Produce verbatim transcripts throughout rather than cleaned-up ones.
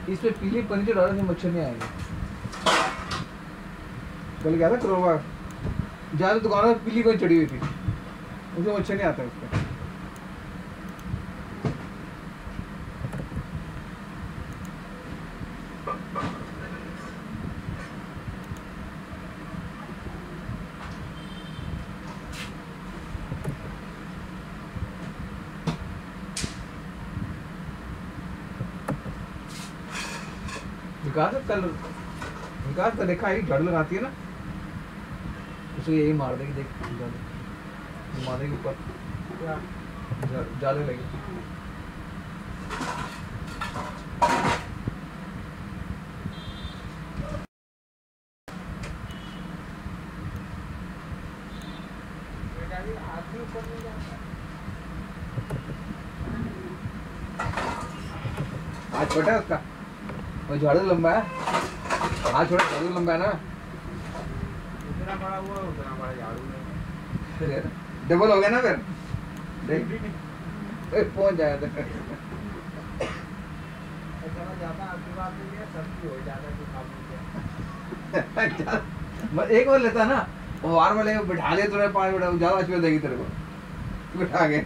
इस पे पीली पनीर डालने से मच्छर नहीं आएंगे। कल गया था करोबा, ज़्यादा दुकानों पर पीली कोई चढ़ी हुई थी, मुझे मच्छर नहीं आता उस पर। विकास कल विकास का देखा है झाड़ू लगाती है ना, उसे यही मार देगी, देख मार देगी ऊपर जाले लगी। आज छोटा है उसका, वो झाड़ू लंबा है, आज छोटा झाड़ू लंबा है ना, जितना बड़ा हुआ उतना बड़ा झाड़ू है, डबल हो गया ना फिर, देख पहुंच जाएगा। चला जाता आपकी बात नहीं है, सबकी हो जाता है एक और लेता ना, वो वार वाले बिठा ले तुझे पाँच मिनट ज्यादा अच्छी देगी तेरे को, बिठा के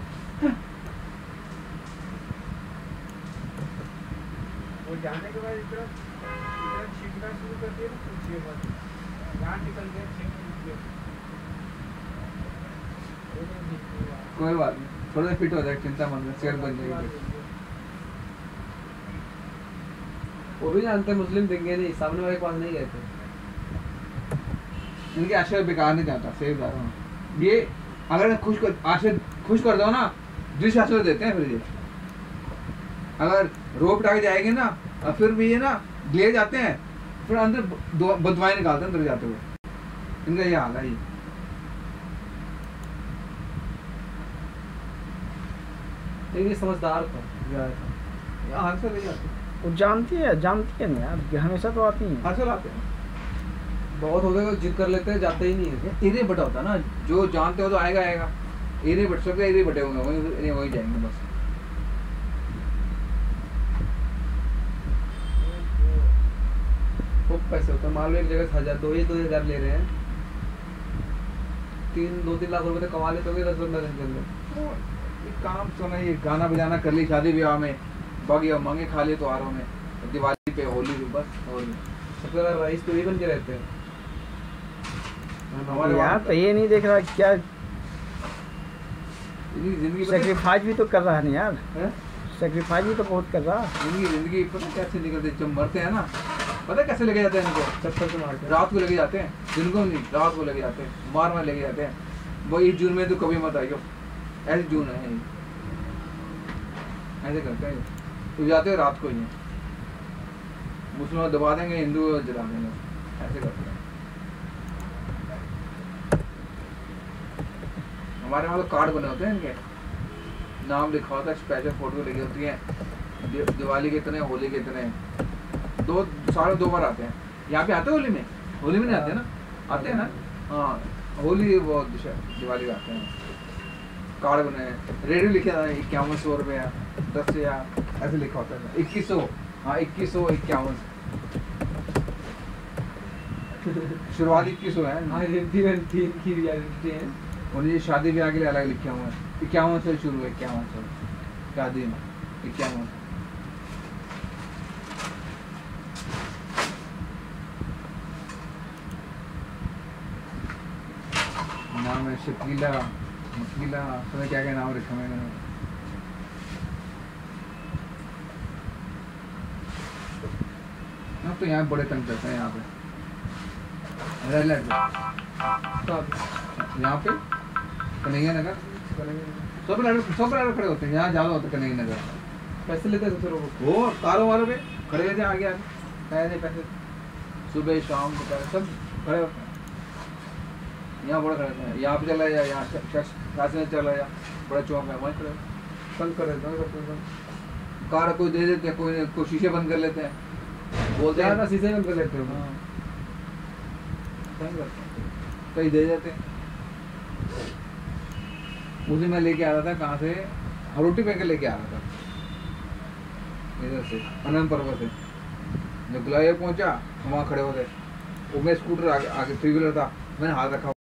वो जाने के बाद इधर इधर छिपना शुरू कर दिया ना, पूछिए मत, यहाँ निकल गया छिप गया, कोई बात नहीं, थोड़ा फिट हो जाएगा, चिंता मत कर, सेहत बन जाएगी। वो भी जानते मुस्लिम देंगे नहीं, सामने वाले के पास नहीं गए थे, इनके आशीर्वाद बेकार नहीं जाता, सही बता रहा हूँ। ये अगर खुश कर आशीर्वाद खुश कर दो ना, जिस आशीर्वाद देते हैं फिर ये, अगर रोप उठा के जाएंगे ना और फिर भी ये ना ले जाते हैं, फिर अंदर बदवाएं निकालते हैं अंदर जाते हुए, इनका ये हाल है। ये लेकिन समझदार था, यहाँ हर साल ले जाते हैं, वो जानती है जानती है ना यार, कि हमेशा तो आती है। हर साल आते हैं। बहुत हो गया जिद कर लेते हैं, जाते ही नहीं है। एरिया बटा होता है ना, जो जानते हो तो आएगा आएगा, एरिया बट सकते, एरिया बटे होंगे, वहीं वहीं जाएंगे बस। खूब पैसे होते हैं, मान लो एक जगह हजार दो ही दो हजार ले रहे हैं, तीन दो तीन लाख रुपए तो कमा लेते होंगे दस पंद्रह दिन के अंदर। ये काम तो नहीं, गाना बजाना कर ली शादी ब्याह में, बाकी अब मांगे खा लिए त्योहारों में, दिवाली पे, होली पे, बस होली। सबसे ज्यादा राइस तो ही बन के रहते हैं हमारे यार तो ये नहीं देख रहा क्या जिंदगी सेक्रीफाइस भी तो कर रहा है ना यार, है? सेक्रीफाइस भी तो बहुत कर रहा है। जिंदगी जिंदगी पता कैसे निकलते, जब मरते हैं ना पता कैसे लेके जाते हैं इनको, चक्कर से मारते हैं। रात को लेके जाते हैं, दिन को नहीं, रात को लेके जाते हैं, मार मार लेके जाते हैं। वही जून में तो कभी मत आइयो, ऐसे जून है, ऐसे करते हैं तो जाते हैं रात को ही, मुसलमान दबा देंगे, हिंदू जला देंगे, ऐसे करते हैं। हमारे वहाँ तो कार्ड बने होते हैं इनके, नाम लिखा होता है, स्पेशल फोटो लगी होती है, दि, दिवाली के इतने, होली के इतने, दो साल दो बार आते हैं। यहाँ पे आते हैं होली में, होली में नहीं आते ना, आते हैं ना, हाँ होली वो दिवाली में आते हैं। कार्ड बने हैं, रेडियो लिखे था इक्यावन सौ रुपये दस या ऐसे लिखा होता है, इक्कीस सौ हाँ इक्कीस सौ इक्यावन शुरुआत इक्कीस सौ है। हाँ तीन तीन की रियलिटी है, और ये शादी ब्याह के लिए अलग लिखे हुए हैं, इक्यावन से शुरू है, इक्यावन सौ शादी में इक्यावन। नाम है शकीला, मकीला, पता क्या क्या नाम रखे हुए हैं। तो यहाँ बड़े तंग करते हैं, यहाँ पे रेड लाइट यहाँ पे कन्हैया नगर सब सब खड़े होते हैं, यहाँ ज्यादा होते हैं कन्हैया नगर। पैसे लेते हैं सबसे लोगों वो कारों वालों पे खड़े रहते हैं, आगे आगे पैसे पैसे सुबह शाम दोपहर सब खड़े होते हैं, यहाँ बड़े खड़े होते हैं। यहाँ पे चला जाए, यहाँ शासन चला जाए, बड़ा चौक है, वहीं खड़े बंद कर देते हैं। कार कोई दे देते हैं, कोई कोई शीशे बंद कर लेते हैं, बोलते हैं ना शीशे बंद कर लेते हैं, कहीं दे देते हैं। मुझे मैं लेके आ रहा था, कहाँ से रोटी पे लेके आ रहा था, इधर से अनंत पर्वत से जो ग्वालियर पहुंचा, वहाँ खड़े हो गए। वो मैं स्कूटर आगे आगे थ्री व्हीलर था, मैंने हाथ रखा।